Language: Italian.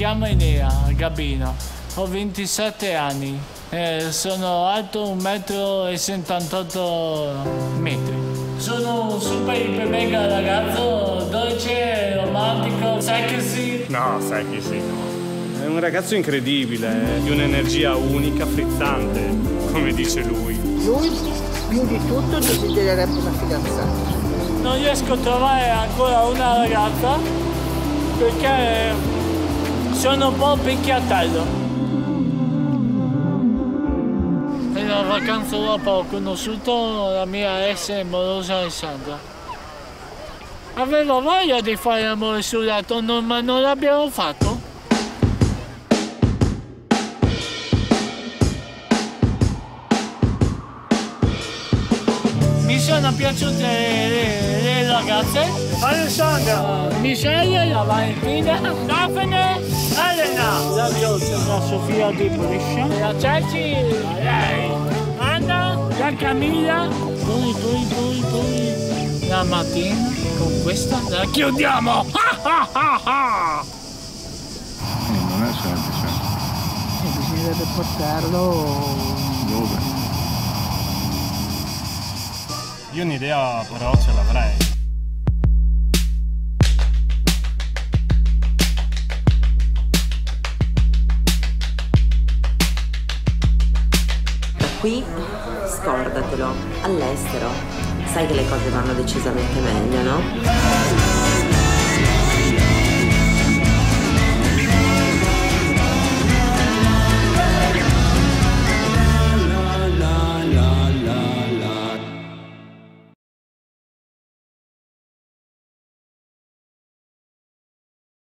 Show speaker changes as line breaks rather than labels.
chiamo Enea Gabino, ho 27 anni, sono alto 1,78 m. Sono un super iper mega ragazzo, dolce, romantico, sexy.
No, sexy no. È un ragazzo incredibile, di un'energia unica, frizzante, come dice lui.
Lui, più di tutto, desidererebbe una fidanzata.
Non riesco a trovare ancora una ragazza perché sono un po' picchiatello. Nella vacanza dopo ho conosciuto la mia ex amorosa Alessandra. Avevo voglia di fare amore sul letto, ma non l'abbiamo fatto. Mi sono piaciute le ragazze.
Alessandra!
Michelle, la Valentina, Daphne, Elena, la Biolcia, la Sofia di Brescia, la Ceci, lei, Anna, la Camilla, poi la Martina, con questa la chiudiamo!
Non è semplice.
Bisognerebbe portarlo
Dove?
Io un'idea però ce l'avrei.
Qui scordatelo, all'estero sai che le cose vanno decisamente meglio, no?